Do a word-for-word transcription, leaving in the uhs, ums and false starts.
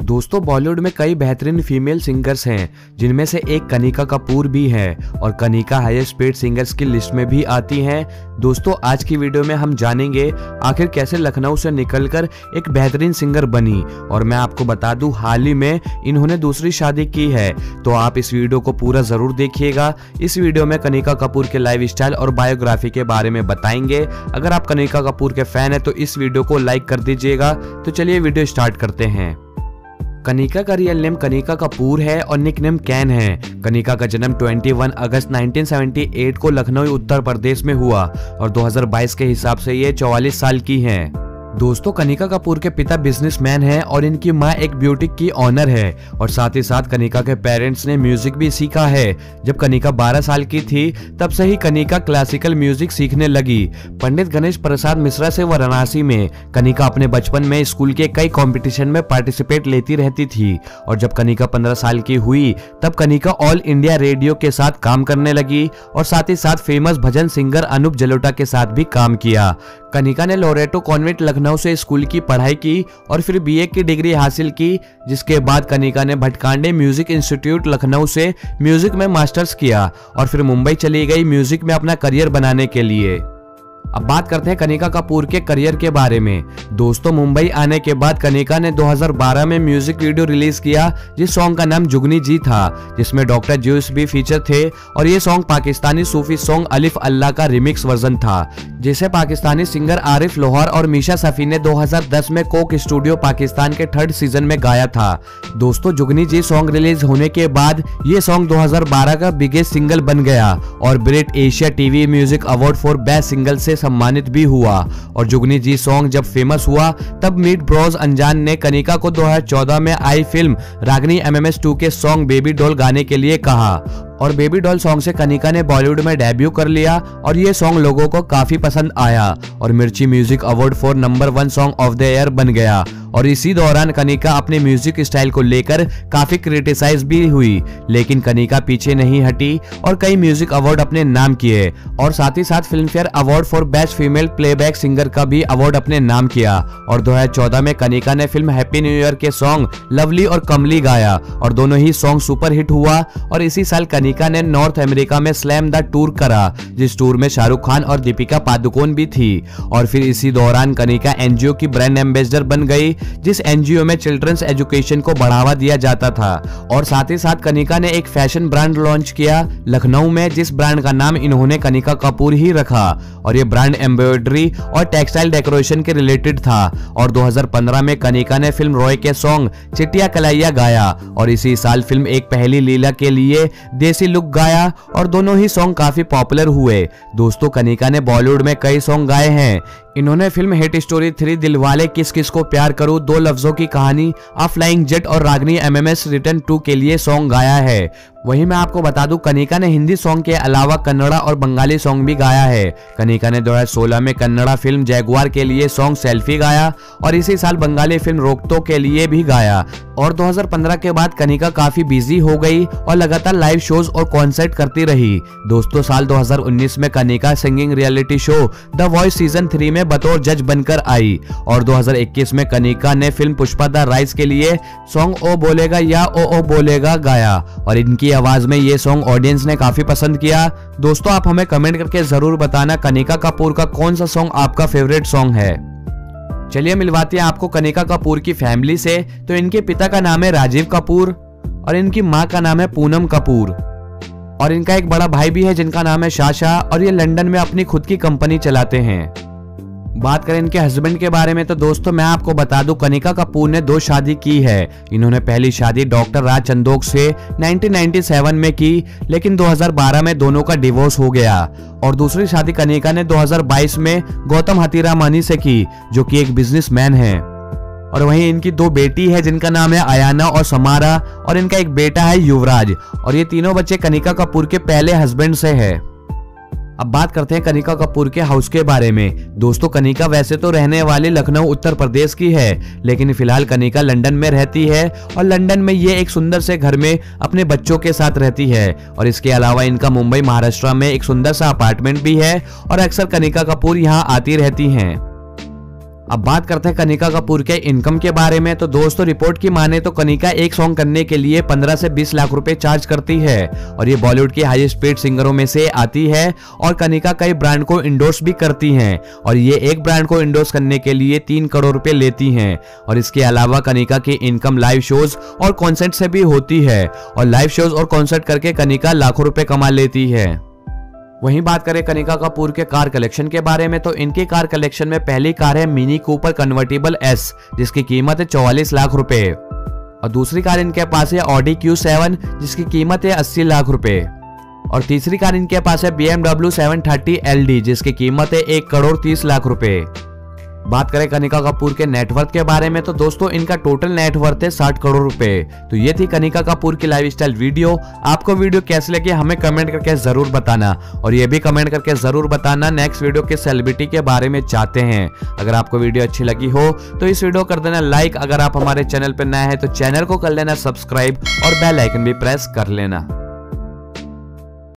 दोस्तों बॉलीवुड में कई बेहतरीन फीमेल सिंगर्स हैं, जिनमें से एक कनिका कपूर भी है और कनिका हाईएस्ट पेड सिंगर्स की लिस्ट में भी आती हैं। दोस्तों आज की वीडियो में हम जानेंगे आखिर कैसे लखनऊ से निकलकर एक बेहतरीन सिंगर बनी, और मैं आपको बता दूं हाल ही में इन्होंने दूसरी शादी की है। तो आप इस वीडियो को पूरा जरूर देखिएगा। इस वीडियो में कनिका कपूर के लाइफ स्टाइल और बायोग्राफी के बारे में बताएंगे। अगर आप कनिका कपूर के फैन है तो इस वीडियो को लाइक कर दीजिएगा। तो चलिए वीडियो स्टार्ट करते हैं। कनिका का रियल नेम कनिका कपूर है और निक नेम कैन है। कनिका का जन्म इक्कीस अगस्त उन्नीस सौ अठहत्तर को लखनऊ उत्तर प्रदेश में हुआ और दो हज़ार बाईस के हिसाब से ये चौवालीस साल की हैं। दोस्तों कनिका कपूर के पिता बिजनेसमैन हैं और इनकी मां एक ब्यूटिक की ऑनर है, और साथ ही साथ कनिका के पेरेंट्स ने म्यूजिक भी सीखा है। जब कनिका बारह साल की थी तब से ही कनिका क्लासिकल म्यूजिक सीखने लगी। पंडित गणेश प्रसाद मिश्रा से वाराणसी में कनिका अपने बचपन में स्कूल के कई कंपटीशन में पार्टिसिपेट लेती रहती थी, और जब कनिका पंद्रह साल की हुई तब कनिका ऑल इंडिया रेडियो के साथ काम करने लगी और साथ ही साथ फेमस भजन सिंगर अनूप जलोटा के साथ भी काम किया। कनिका ने लोरेटो कॉन्वेंट लखनऊ से स्कूल की पढ़ाई की और फिर बीए की डिग्री हासिल की, जिसके बाद कनिका ने भटकांडे म्यूजिक इंस्टीट्यूट लखनऊ से म्यूजिक में मास्टर्स किया और फिर मुंबई चली गई म्यूजिक में अपना करियर बनाने के लिए। अब बात करते हैं कनिका कपूर के करियर के बारे में। दोस्तों मुंबई आने के बाद कनिका ने दो हज़ार बारह में म्यूजिक वीडियो रिलीज किया, जिस सॉन्ग का नाम जुगनी जी था, जिसमें डॉक्टर ज्यूस भी फीचर थे, और ये सॉन्ग पाकिस्तानी सूफी सॉन्ग अलिफ अल्लाह का रिमिक्स वर्जन था, जिसे पाकिस्तानी सिंगर आरिफ लोहार और मीशा सफी ने दो हज़ार दस में कोक स्टूडियो पाकिस्तान के थर्ड सीजन में गाया था। दोस्तों जुगनी जी सॉन्ग रिलीज होने के बाद ये सॉन्ग दो हज़ार बारह का बिगेस्ट सिंगल बन गया और Brit Asia TV music award for best single से सम्मानित भी हुआ। और जुगनी जी सॉन्ग जब फेमस हुआ तब मीट ब्रोस अनजान ने कनिका को दो हज़ार चौदह में आई फिल्म रागनी एमएमएस टू के सॉन्ग बेबी डॉल गाने के लिए कहा, और बेबी डॉल सॉन्ग से कनिका ने बॉलीवुड में डेब्यू कर लिया और ये सॉन्ग लोगों को काफी पसंद आया और Mirchi music award for number one song of the year बन गया। और इसी दौरान कनिका अपने म्यूजिक स्टाइल को लेकर काफी क्रिटिसाइज भी हुई, लेकिन कनिका पीछे नहीं हटी और कई म्यूजिक अवार्ड अपने नाम किए, और साथ ही साथ Filmfare award for best female playback singer का भी अवार्ड अपने नाम किया। और दो हज़ार चौदह में कनिका ने फिल्म हैप्पी न्यू ईयर के सॉन्ग लवली और कमली गाया और दोनों ही सॉन्ग सुपर हिट हुआ। और इसी साल कनिका ने नॉर्थ अमेरिका में स्लैम द टूर करा, जिस टूर में शाहरुख खान और दीपिका पादुकोण भी थी। और फिर इसी दौरान कनिका एनजीओ की ब्रांड एम्बेसडर बन गई, जिस एनजीओ में चिल्ड्रंस एजुकेशन को बढ़ावा दिया जाता था। और साथ ही साथ कनिका ने एक फैशन ब्रांड लॉन्च किया लखनऊ में, जिस ब्रांड का नाम इन्होंने कनिका कपूर ही रखा, और ये ब्रांड एम्ब्रॉयडरी और टेक्सटाइल डेकोरेशन के रिलेटेड था। और दो हज़ार पंद्रह में कनिका ने फिल्म रॉय के सॉन्ग चिट्टिया कलाइया गाया, और इसी साल फिल्म एक पहली लीला के लिए देसी लुक गाया, और दोनों ही सॉन्ग काफी पॉपुलर हुए। दोस्तों कनिका ने बॉलीवुड में कई सॉन्ग गाए हैं। इन्होंने film Hate Story three, Dilwale किस किस को प्यार करूं, दो लफ्जों की कहानी, अ फ्लाइंग जेट और रागनी एमएमएस रिटर्न टू के लिए सॉन्ग गाया है। वहीं मैं आपको बता दूं कनिका ने हिंदी सॉन्ग के अलावा कन्नड़ा और बंगाली सॉन्ग भी गाया है। कनिका ने दो हज़ार सोलह में कन्नड़ा फिल्म जैगुआर के लिए सॉन्ग सेल्फी गाया और इसी साल बंगाली फिल्म रोकतो के लिए भी गाया। और दो हज़ार पंद्रह के बाद कनिका काफी बिजी हो गई और लगातार लाइव शोज और कॉन्सर्ट करती रही। दोस्तों साल दो हज़ार उन्नीस में Kanika singing reality show the voice season three में बतौर जज बनकर आई, और दो हज़ार इक्कीस में कनिका ने फिल्म पुष्पा द राइज के लिए सॉन्ग ओ बोलेगा या ओ ओ बोलेगा गाया, और इनकी आवाज में ये सॉन्ग ऑडियंस ने काफी पसंद किया। दोस्तों आप हमें कमेंट करके जरूर बताना कनिका कपूर का कौन सा सॉन्ग आपका फेवरेट सॉन्ग है। चलिए मिलवाते हैं आपको कनिका कपूर की फैमिली से। तो इनके पिता का नाम है राजीव कपूर और इनकी माँ का नाम है पूनम कपूर, और इनका एक बड़ा भाई भी है जिनका नाम है शाशा, और ये लंदन में अपनी खुद की कंपनी चलाते हैं। बात करें इनके हस्बैंड के बारे में तो दोस्तों मैं आपको बता दूं कनिका कपूर ने दो शादी की है। इन्होंने पहली शादी डॉक्टर राज चंदोक से उन्नीस सौ सत्तानवे में की, लेकिन दो हज़ार बारह में दोनों का डिवोर्स हो गया। और दूसरी शादी कनिका ने दो हज़ार बाईस में गौतम हतीरामानी से की, जो कि एक बिजनेसमैन है। और वहीं इनकी दो बेटी है जिनका नाम है अयाना और समारा, और इनका एक बेटा है युवराज, और ये तीनों बच्चे कनिका कपूर के पहले हस्बैंड से है। अब बात करते हैं कनिका कपूर के हाउस के बारे में। दोस्तों कनिका वैसे तो रहने वाली लखनऊ उत्तर प्रदेश की है, लेकिन फिलहाल कनिका लंदन में रहती है, और लंदन में ये एक सुंदर से घर में अपने बच्चों के साथ रहती है। और इसके अलावा इनका मुंबई महाराष्ट्र में एक सुंदर सा अपार्टमेंट भी है, और अक्सर कनिका कपूर यहाँ आती रहती हैं। अब बात करते हैं कनिका कपूर के इनकम के बारे में। तो दोस्तों रिपोर्ट की माने तो कनिका एक सॉन्ग करने के लिए पंद्रह से बीस लाख रुपए चार्ज करती है और ये बॉलीवुड की हाई स्पीड सिंगरों में से आती है। और कनिका कई ब्रांड को इंडोर्स भी करती हैं और ये एक ब्रांड को इंडोर्स करने के लिए तीन करोड़ रुपए लेती हैं। और इसके अलावा कनिका की इनकम लाइव शोज और कॉन्सर्ट से भी होती है और लाइव शोज और कॉन्सर्ट करके कनिका लाखों रुपए कमा लेती है। वहीं बात करें कनिका कपूर के कार कलेक्शन के बारे में तो इनके कार कलेक्शन में पहली कार है मिनी कूपर कन्वर्टेबल एस, जिसकी कीमत है चौवालीस लाख रुपए। और दूसरी कार इनके पास है ऑडी क्यू सेवन, जिसकी कीमत है अस्सी लाख रुपए। और तीसरी कार इनके पास है B M W seven thirty L D, जिसकी कीमत है एक करोड़ तीस लाख रुपए। बात करें कनिका कपूर के नेटवर्थ के बारे में तो दोस्तों इनका टोटल नेटवर्थ है साठ करोड़ रुपए। तो ये थी कनिका कपूर की लाइफस्टाइल वीडियो। आपको वीडियो कैसी लगी हमें कमेंट करके जरूर बताना और ये भी कमेंट करके जरूर बताना नेक्स्ट वीडियो के सेलिब्रिटी के बारे में चाहते हैं। अगर आपको वीडियो अच्छी लगी हो तो इस वीडियो कर देना लाइक, अगर आप हमारे चैनल पर नए हैं तो चैनल को कर लेना सब्सक्राइब और बेल आइकन भी प्रेस कर लेना।